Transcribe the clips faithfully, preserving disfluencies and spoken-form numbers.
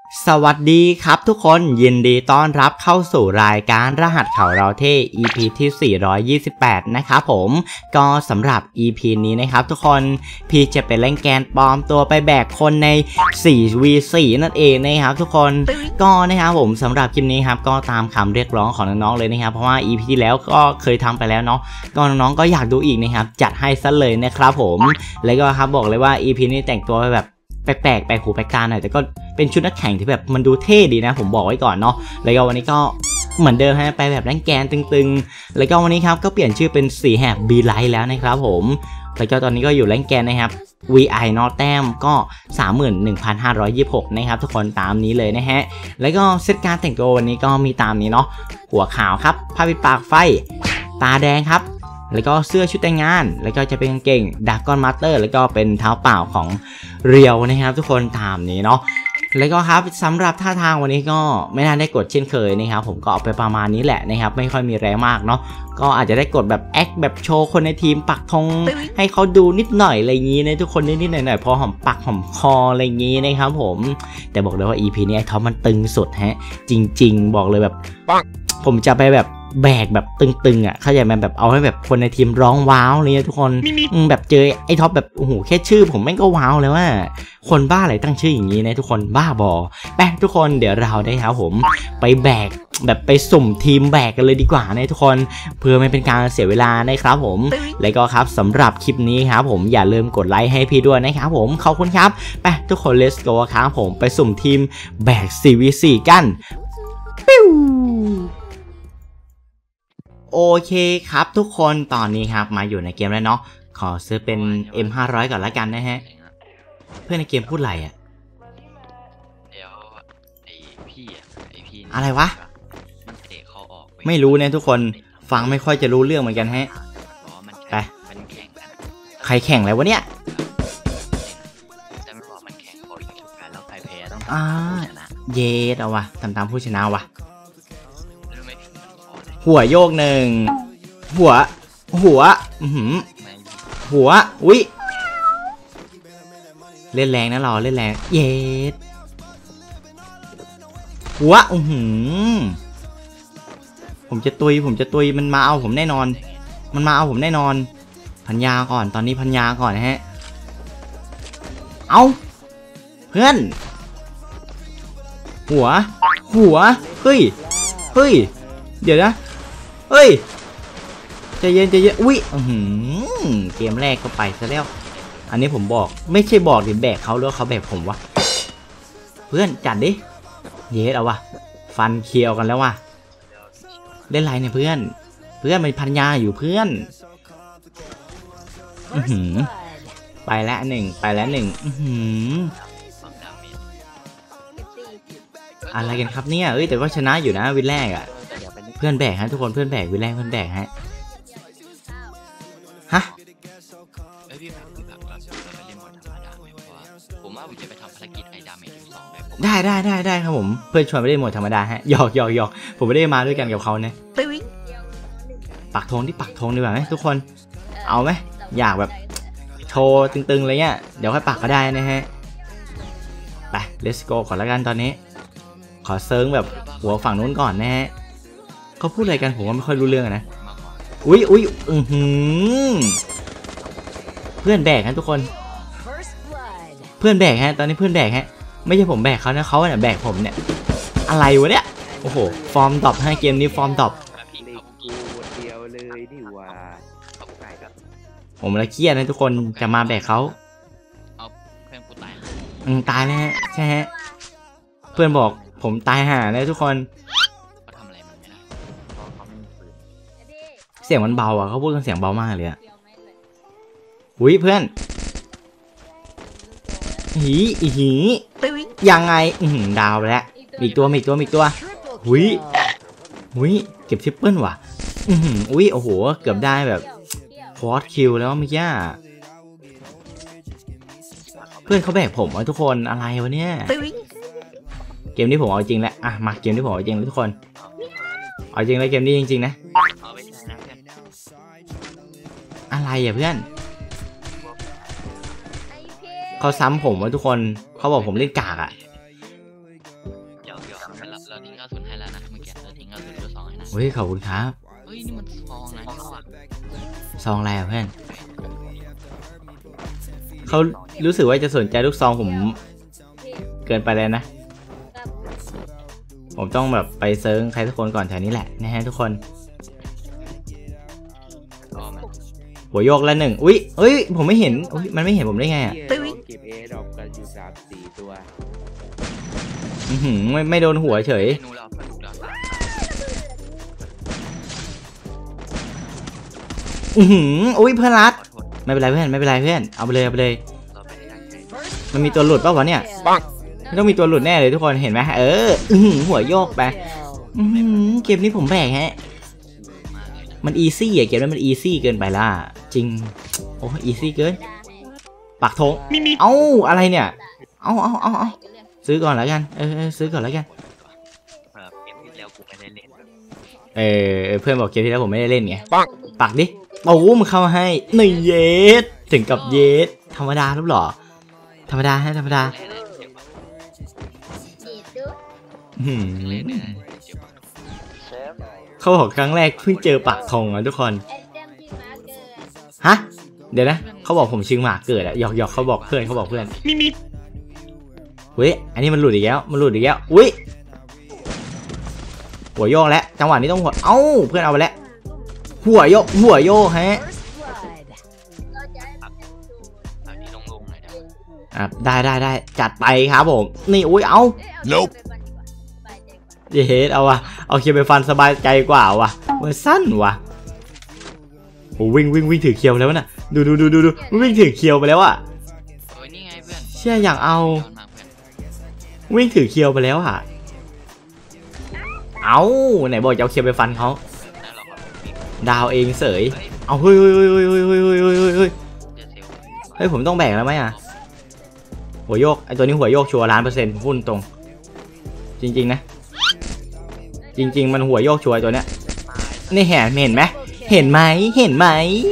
สวัสดีครับทุกคนยินดีต้อนรับเข้าสู่รายการรหัสเขาเราเท่ อี พี ที่สี่ร้อยยี่สิบแปดนะครับผมก็สำหรับ อี พี นี้นะครับทุกคนพี่จะไปเล่นแกนปลอมตัวไปแบกคนใน สี่ วี สี่ นั่นเองนะครับทุกคนก็นะครับผมสำหรับคลิปนี้ครับก็ตามคำเรียกร้องของน้องๆเลยนะครับเพราะว่า อี พี ที่แล้วก็เคยทำไปแล้วเนาะก็น้องๆก็อยากดูอีกนะครับจัดให้ซะเลยนะครับผมแล้วก็ครับบอกเลยว่า อี พี นี้แต่งตัวไปแบบแปลกๆแปลกหูแปลกตาหน่อยแต่ก็เป็นชุดนักแข่งที่แบบมันดูเท่ดีนะผมบอกไว้ก่อนเนาะแล้วก็วันนี้ก็เหมือนเดิมฮะไปแบบแรงแกนตึงๆแล้วก็วันนี้ครับก็เปลี่ยนชื่อเป็นสีแหบ บี ไลท์ แล้วนะครับผมแล้วก็ตอนนี้ก็อยู่แรงแกนนะครับ วี ไอ นอแต้มก็ สามหมื่นหนึ่งพันห้าร้อยยี่สิบหก นะครับทุกคนตามนี้เลยนะฮะแล้วก็เซตการแต่งตัววันนี้ก็มีตามนี้เนาะหัวขาวครับผ้าปิดปากไฟตาแดงครับแล้วก็เสื้อชุดแต่งงานแล้วก็จะเป็นกางเกงดากอนมาสเตอร์แล้วก็เป็นเท้าเปล่าของเรียวนะครับทุกคนตามนี้เนาะแล้วก็ครับสำหรับท่าทางวันนี้ก็ไม่น่าได้กดเช่นเคยนะครับผมก็เอาไปประมาณนี้แหละนะครับไม่ค่อยมีแรงมากเนาะก็อาจจะได้กดแบบแอคแบบโชว์คนในทีมปักธงให้เขาดูนิดหน่อยอะไรอย่างนี้นะทุกคนนิดๆหน่อยๆพอหอมปักหอมคออะไรอย่างนี้นะครับผมแต่บอกเลยว่า อี พี นี้ไอ้ท็อปมันตึงสุดฮะจริงๆบอกเลยแบบผมจะไปแบบแบกแบบตึงๆอ่ะเข้าใจไหมแบบเอาให้แบบคนในทีมร้องว้าวเลยทุกคนแบบเจอไอ้ท็อปแบบโอ้โหแค่ชื่อผมแม่งก็ว้าวเลยว่าคนบ้าอะไรตั้งชื่ออย่างนี้นะทุกคนบ้าบอแป๊บทุกคนเดี๋ยวเราได้ครับผมไปแบกแบบไปสุ่มทีมแบกกันเลยดีกว่านะทุกคนเพื่อไม่เป็นการเสียเวลานะครับผมแล้วก็ครับสำหรับคลิปนี้ครับผมอย่าลืมกดไลค์ให้พี่ด้วยนะครับผมขอบคุณครับไปทุกคน let's go ครับผมไปสุ่มทีมแบก สี่ วี สี่ กันปิ้วโอเคครับทุกคนตอนนี้ครับมาอยู่ในเกมแล้วเนาะขอซื้อเป็น เอ็ม ห้าร้อย ก่อนละกันนะฮะเพื่อนในเกมพูดอะไรอ่ะเดี๋ยวไอพี่อ่ะไอพี่อะไรวะมันเตะเขาออกไม่รู้นะทุกคนฟังไม่ค่อยจะรู้เรื่องเหมือนกันฮะไปใครแข่งอะไรวะเนี่ยจะไม่บอกมันแข่งพออีกการแล้วใครแพ้ต้องอ่าเยสเอาวะทำตามผู้ชนะวะหัวโยกหนึ่งหัวหัวหืมหัวอุ้ยเล่นแรงนะเราเล่นแรงเย็ดหัวอือหือผมจะตุยผมจะตุยมันมาเอาผมแน่นอนมันมาเอาผมแน่นอนพันยาก่อนตอนนี้พันยาก่อนนะฮะเอาเพื่อนหัวหัวเฮ้ยเฮ้ยเดี๋ยวนะเฮ้ยใจเย็นใจเย็นอุ้ยอือเกมแรกก็ไปซะแล้วอันนี้ผมบอกไม่ใช่บอกดิแบกเขาหรือเขาแบกผมวะเพื่อนจัดดิเย็ดเอาวะฟันเคียวกันแล้ววะเล่นไรเนี่ยเพื่อนเพื่อนมันพันยาอยู่เพื่อนอือหือไปแล้วหนึ่งไปแล้วหนึ่งอือหืออะไรกันครับเนี่ยเอ้ยแต่ก็ชนะอยู่นะวินแรกอ่ะเพื่อนแบกฮะทุกคนเพื่อนแบกวินแรกเพื่อนแบกฮะฮะได้ได้ได้ได้ครับผมเพื่อนชวนไปเล่นโหมดธรรมดาฮะหยอกหยอกหยอกผมไม่ได้มาด้วยกันกับเขานะปักธงที่ปักธงดีกว่าไหมทุกคนเอาไหมอยากแบบโชว์ตึงๆอะไรเงี้ยเดี๋ยวค่อยปักก็ได้นะฮะไป let's go ก่อนละกันตอนนี้ขอเซิร์งแบบหัวฝั่งนู้นก่อนนะฮะเขาพูดอะไรกันผมว่าไม่ค่อยรู้เรื่องนะอุ้ยอุ้ยอือหือเพื่อนแบกฮะทุกคนเพื่อนแบกฮะตอนนี้เพื่อนแบกฮะไม่ใช่ผมแบกเขานะเขาเนี่ยแบกผมเนี่ยอะไรวะเนี่ยโอ้โหฟอร์มดรอปให้เกมนี้ฟอร์มดรอปผมละเครียดนะทุกคนจะมาแบกเขาอืมตายแล้วฮะใช่ฮะเพื่อนบอกผมตายห่าเลยทุกคนเสียงมันเบาอ่ะเขาพูดกันเสียงเบามากเลยอ่ะอุ้ยเพื่อนหีอีหียังไงอือดาวแล้วอีกตัวอีกตัวอีกตัวหุยหุยเก็บทริปเปิลว่ะอืออุ้ยโอ้โหเกือบได้แบบฟอร์สคิวแล้วเมื่อกี้เพื่อนเขาแบกผมวะทุกคนอะไรวะเนี่ยเกมนี้ผมเอาจริงแล้วอ่ะมาเกมที่ผมเอาจริงแล้วทุกคนเอาจริงแล้วเกมนี้จริงๆนะอะไรอ่ะเพื่อนเขาซ้ำผมวะทุกคนเขาบอกผมเล่นกากอ่ะเราทิ้งกระสุนให้แล้วนะเมื่อกี้เราทิ้งกระสุนตัวสองให้นะเฮ้ยขอบคุณครับเฮ้ยนี่มันซองนะนี่ว่าซองอะไรอะเพื่อนเขารู้สึกว่าจะสนใจลูกซองผมเกินไปเลยนะผมต้องแบบไปเซิร์งใครสักคนก่อนแถวนี้แหละนะฮะทุกคนก็มันหัวโยกละหนึ่งอุ้ยเอ้ยผมไม่เห็นอุ้ยมันไม่เห็นผมได้ไงอ่ะเก็บเอดรอปกันอยู่สามสี่ตัวอือหือไม่ไม่โดนหัวเฉยเมนูเราเพื่อนดูเราสามอือหืออุ้ยเพื่อนรัดขอโทษไม่เป็นไรเพื่อนไม่เป็นไรเพื่อนเอาไปเลยเอาไปเลยเราไม่ได้ตั้งใจมันมีตัวหลุดป่าววะเนี่ยไม่ต้องมีตัวหลุดแน่เลยทุกคนเห็นไหมเอออือหือหัวโยกไปอือหือเกมนี้ผมแบกฮะมากเลยนะมันอีซี่อะเกมนี้มันอีซี่เกินไปละจริงโอ้อีซี่เกินปักธงเอ้าอะไรเนี่ยเอาเอาเอาเอาซื้อก่อนแล้วกันเออเออซื้อก่อนแล้วกันแบบเกมที่แล้วกูไม่ได้เล่นเออเพื่อนบอกเกมที่แล้วผมไม่ได้เล่นไงปักดิโอ้มันเข้ามาให้หนึ่งเยสถึงกับเยสธรรมดาหรือเปล่าธรรมดาฮะธรรมดาเล่นอะไรเจ็บปะหืมเล่นอะไรเจ็บปะเขาบอกครั้งแรกเพิ่งเจอปักธงอ่ะทุกคนฮะเดี๋ยวนะเขาบอกผมชิงหมากเกิดอะหยอกหยอกเขาบอกเพื่อนเขาบอกเพื่อนมิมิเฮ้ยอันนี้มันหลุดอีกแล้วมันหลุดอีกแล้วอุ้ยหัวโยกแล้วจังหวะนี้ต้องหัวเอ้าเพื่อนเอาไปแล้วหัวโยกหัวโยกฮะแบบนี้ลงๆหน่อยนะอ่ะได้ได้ได้จัดไปครับผมนี่อุ้ยเอา Nope เยสเอาวะเอาเคียวไปฟันสบายใจกว่าวะมันสั้นวะโอ้วิ่งวิ่งวิ่งถือเคียวแล้วน่ะดูดูดูดูดูวิ่งถือเคียวไปแล้วอะโอ้ยนี่ไงเพื่อนเชื่ออยากเอาย้อนมาเพื่อนวิ่งถือเคียวไปแล้วอะเอาไหนบอกจะเอาเคียวไปฟันเขาแล้วเราก็มีดาวเองเสยเฮ้ยเอาเฮ้ยเฮ้ยเฮ้ยเฮ้ยเฮ้ยเฮ้ยเฮ้ยเฮ้ยเฮ้ยเฮ้ยเดี๋ยวเซลล์เฮ้ยผมต้องแบกแล้วไหมอะหัวโยกไอตัวนี้หัวโยกชัวร์ล้านเปอร์เซ็นต์หุ้นตรง จริงๆนะจริง ๆ มันหัวโยกชัวร์ตัวเนี้ยนี่เห็นเห็นไหมเห็นไหมเห็นไหม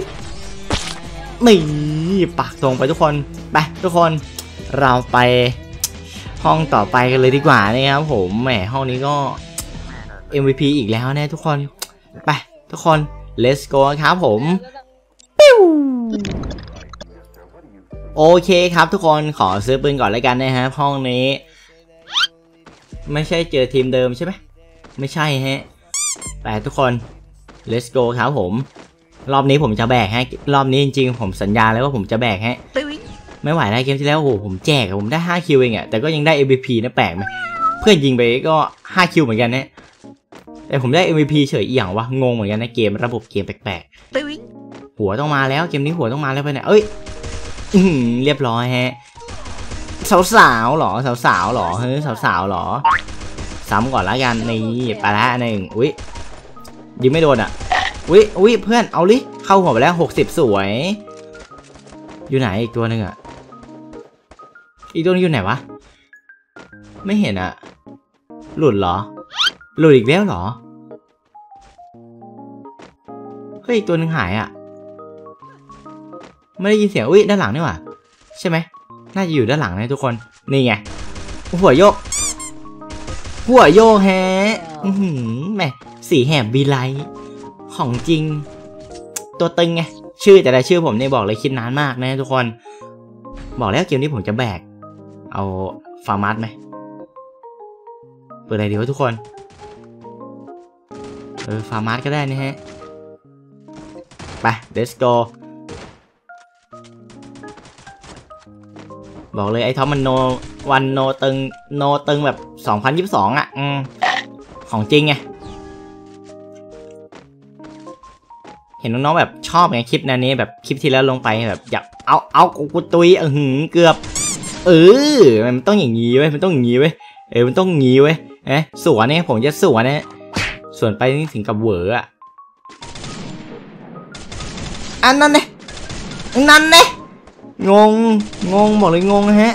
นี่ปากตรงไปทุกคนไปทุกคนเราไปห้องต่อไปกันเลยดีกว่านะครับผมแหมห้องนี้ก็ เอ็ม วี พี อีกแล้วนะทุกคนไปทุกคน let's go ครับผมปิ้วโอเคครับทุกคนขอซื้อปืนก่อนแล้วกันนะฮะห้องนี้ไม่ใช่เจอทีมเดิมใช่ไหมไม่ใช่ฮะไปทุกคน let's go ครับผมรอบนี้ผมจะแบกฮะรอบนี้จริงๆผมสัญญาเลยว่าผมจะแบกฮะไม่ไหวแล้วเกมที่แล้วโอ้โหผมแจกผมได้ห้าคิวเองอะแต่ก็ยังได้ เอ็ม วี พี นะแปลกไหมเพื่อนยิงไปก็ห้าคิวเหมือนกันนะแต่ผมได้ เอ็ม วี พี เฉยอีหยังวะงงเหมือนกันนะเกมระบบเกมแปลกๆหัวต้องมาแล้วเกมนี้หัวต้องมาแล้วไปเนี่ยเอ้ยอืมเรียบร้อยฮะสาวๆหรอสาวๆหรอเฮ้ยสาวๆหรอซ้ำก่อนละกันนี่ไปละหนึ่งอุ้ยยิงไม่โดนอ่ะอุ้ยอุ้ยเพื่อนเอาลิเข้าหัวไปแล้วหกสิบสวยอยู่ไหนอีกตัวหนึ่งอ่ะอีกตัวนึงอยู่ไหนวะไม่เห็นอ่ะหลุดเหรอหลุดอีกแล้วเหรอเฮ้ยอีกตัวหนึ่งหายอ่ะไม่ได้ยินเสียงอุ้ยด้านหลังนี่หว่าใช่ไหมน่าจะอยู่ด้านหลังนะทุกคนนี่ไงหัวโยกหัวโยกแฮะอือหือแหมสีแหบบีไลท์ของจริงตัวตึงไงชื่อแต่ละชื่อผมเนี่ยบอกเลยคิดนานมากนะทุกคนบอกแล้วเกมนี้ผมจะแบกเอาฟาร์มัสไหมเปิดอะไรดีวะทุกคนเออฟาร์มัสก็ได้นะฮะไป let's go บอกเลยไอ้ท็อปมันโนวันโนตึงโนตึงแบบสองพันยี่สิบสองอ่ะอืมของจริงไงเห็นน้องๆแบบชอบไงคลิปนั้นนี้แบบคลิปที่แล้วลงไปแบบอยากเอาเอากูตุยเออหือเกือบเออมันต้องอย่างงี้เว้ยมันต้องอย่างงี้เว้ยเออมันต้องอย่างงี้เว้ยเอ๊ะสวนเนี่ยผมจะสวนเนี่ยสวนไปนี่ถึงกับเหวออ่ะอันนั้นเนี่ยนั่นเนี่ยงงงงบอกเลยงงนะฮะ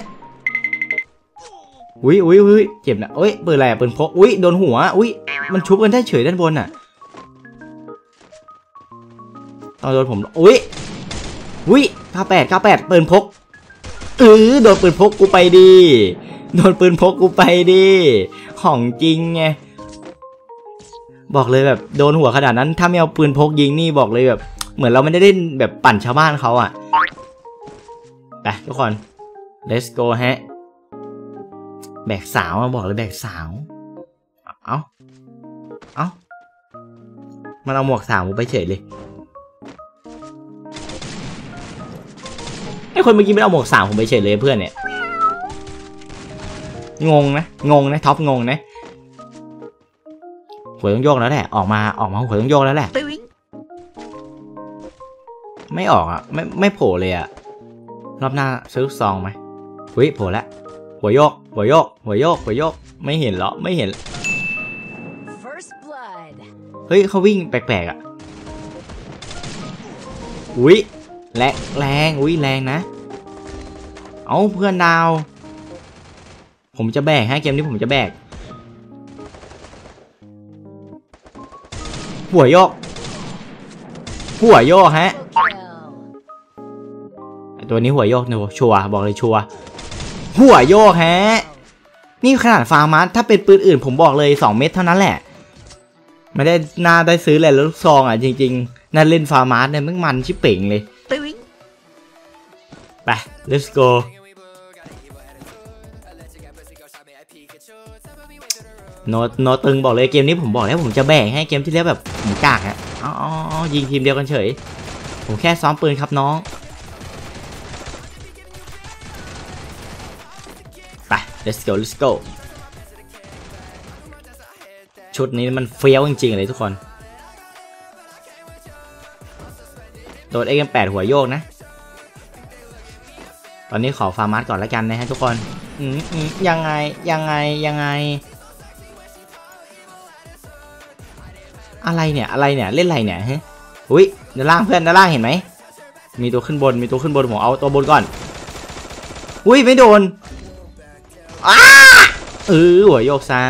อุ้ยอุ้ยอุ้ยเจ็บนะเอ้ยปืนอะไรอ่ะปืนพกอุ้ยโดนหัวอุ้ยมันชุบกันได้เฉยด้านบนอ่ะตอนโดนผมอุ้ยอุ้ยเก้าแปดเก้าแปดปืนพกเออโดนปืนพกกูไปดีโดนปืนพกกูไปดิของจริงไงบอกเลยแบบโดนหัวขนาดนั้นถ้าไม่เอาปืนพกยิงนี่บอกเลยแบบเหมือนเราไม่ได้เล่นแบบปั่นชาวบ้านเขาอ่ะไปทุกคน let's go ฮะแบกสาวมาบอกเลยแบกสาวเอ้าเอ้ามันเอาหมวกสาวไปเฉยเลยไอคนเมื่อกี้ไม่เอาหมวกสาวผมไปเฉยเลยเพื่อนเนี่ยงงนะงงนะท็อปงงนะหัวต้องโยกแล้วแหละออกมาออกมาหัวต้องโยกแล้วแหละไม่ออกอ่ะไม่ไม่โผล่เลยอ่ะรอบหน้าซื้อซองไหมเฮ้ยโผล่แล้วหัวโยกหัวโยกหัวโยกหัวโยกไม่เห็นเหรอไม่เห็นเฮ้ยเขาวิ่งแปลกๆอ่ะอุ้ยแรงแรงอุ้ยแรงนะเอาเพื่อนดาวผมจะแบกให้เกมนี้ผมจะแบกหัวโยกหัวโยกฮะตัวนี้หัวโยกหนูชัวบอกเลยชัวหัวโยกฮะนี่ขนาดฟาร์มัสถ้าเป็นปืนอื่นผมบอกเลยสองเม็ดเท่านั้นแหละไม่ได้น่าได้ซื้อเลยลูกซองอ่ะจริงๆน่าเล่นฟาร์มัสเนี่ยมึงมันชิบเป่งเลยไป let's go โนโนตึงบอกเลยเกมนี้ผมบอกแล้วผมจะแบ่งให้เกมที่แล้วแบบผมกากฮะอ๋อยิงทีมเดียวกันเฉยผมแค่ซ้อมปืนครับน้องไป let's go let's go ชุดนี้มันเฟี้ยวจริงๆเลยทุกคนโดน เอ็ก เอ็ม แปด หัวโยกนะตอนนี้ขอฟาร์มัสก่อนแล้วกันนะฮะทุกคนอืมอืมยังไงยังไงยังไงอะไรเนี่ยอะไรเนี่ยเล่นอะไรเนี่ยฮะอุ้ยด้านล่างเพื่อนด้านล่างเห็นไหมมีตัวขึ้นบนมีตัวขึ้นบนผมเอาตัวบนก่อนอุ้ยไม่โดนอ้าเออหัวโยกซะ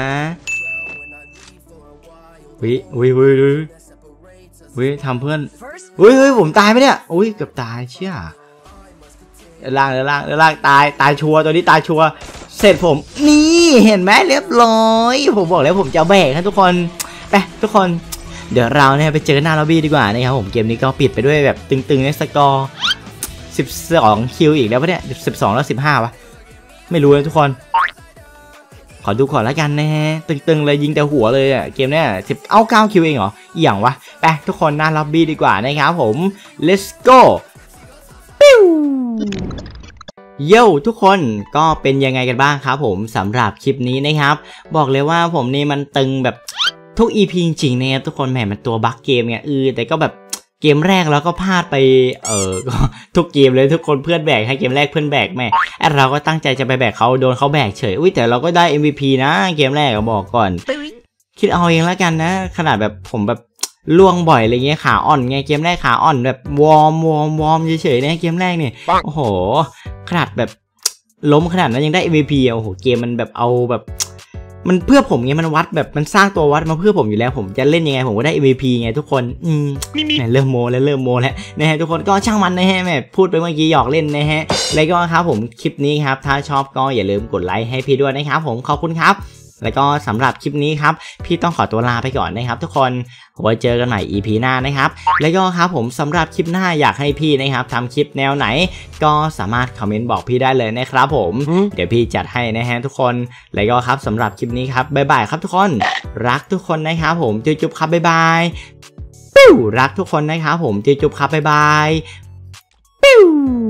วิวิวิวิวิทำเพื่อนวิวิผมตายไหมเนี่ยอุ้ยเกือบตายเชี่ยด้านล่างด้านล่างด้านล่างตายตายชัวร์ตัวนี้ตายชัวร์เสร็จผมนี่เห็นไหมเรียบร้อยผมบอกแล้วผมจะแบกให้ทุกคนไปทุกคนเดี๋ยวเราเนี่ยไปเจอหน้าล็อบบี้ดีกว่านะครับผมเกมนี้ก็ปิดไปด้วยแบบตึงๆในสกอร์สิบสองคิวอีกแล้วปะเนี่ยสิบสองแล้วสิบห้าวะไม่รู้เลยทุกคนขอดูก่อนแล้วกันนะฮะตึงๆเลยยิงแต่หัวเลยอ่ะเกมเนี้ยสิบเอาเก้าคิวเองเหรออย่างวะไปทุกคนหน้าล็อบบี้ดีกว่านะครับผม let's go ปิ้วเย้ทุกคนก็เป็นยังไงกันบ้างครับผมสำหรับคลิปนี้นะครับบอกเลยว่าผมนี่มันตึงแบบทุก อี พี จริงๆเนี่ยทุกคนแหมมันตัวบั๊กเกมไงเออแต่ก็แบบเกมแรกแล้วก็พลาดไปเออก็ทุกเกมเลยทุกคนเพื่อนแบกให้เกมแรกเพื่อนแบกแม่เราก็ตั้งใจจะไปแบกเขาโดนเขาแบกเฉยอุ้ยแต่เราก็ได้ เอ็ม วี พี นะเกมแรกก็บอกก่อนคิดเอาเองแล้วกันนะขนาดแบบผมแบบล่วงบ่อยอะไรเงี้ยขาอ่อนไงเกมแรกขาอ่อนแบบวอร์มวอร์มวอร์มเฉยๆนะเกมแรกเนี่ยโอ้โหขนาดแบบล้มขนาดนั้นยังได้ เอ็ม วี พี โอ้โหเกมมันแบบเอาแบบมันเพื่อผมไงมันวัดแบบมันสร้างตัววัดมาเพื่อผมอยู่แล้วผมจะเล่นยังไงผมก็ได้ เอ็ม วี พี ไงทุกคนอืมเนี่ยเริ่มโมแล้วเริ่มโมแล้วนะฮะทุกคนก็ช่างมันนะฮะแม่พูดไปเมื่อกี้หยอกเล่นนะฮะแล้วก็ครับผมคลิปนี้ครับถ้าชอบก็อย่าลืมกดไลค์ให้พี่ด้วยนะครับผมขอบคุณครับแล้วก็สำหรับคลิปนี้ครับพี่ต้องขอตัวลาไปก่อนนะครับทุกคนไว้เจอกันใหม่ อี พี หน้านะครับแล้วก็ครับผมสำหรับคลิปหน้าอยากให้พี่นะครับทำคลิปแนวไหนก็สามารถคอมเมนต์บอกพี่ได้เลยนะครับผมเดี๋ยวพี่จัดให้นะฮะทุกคนแล้วก็ครับสำหรับคลิปนี้ครับบ๊ายบายครับทุกคนรักทุกคนนะครับผมจุ๊บๆครับบ๊ายบายปิ้วรักทุกคนนะครับผมจุ๊บๆครับบ๊ายบายปิ้ว